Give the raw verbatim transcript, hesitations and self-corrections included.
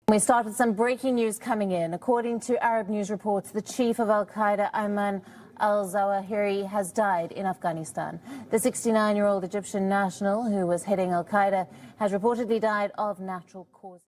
We start with some breaking news coming in. According to Arab news reports, the chief of al-Qaeda, Ayman, al-Zawahiri, has died in Afghanistan. The sixty-nine-year-old Egyptian national who was heading al-Qaeda has reportedly died of natural causes.